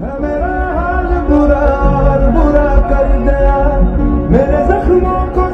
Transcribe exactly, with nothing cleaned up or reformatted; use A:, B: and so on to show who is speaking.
A: है मेरा हाल बुरा और बुरा कर गया मेरे जख्मों को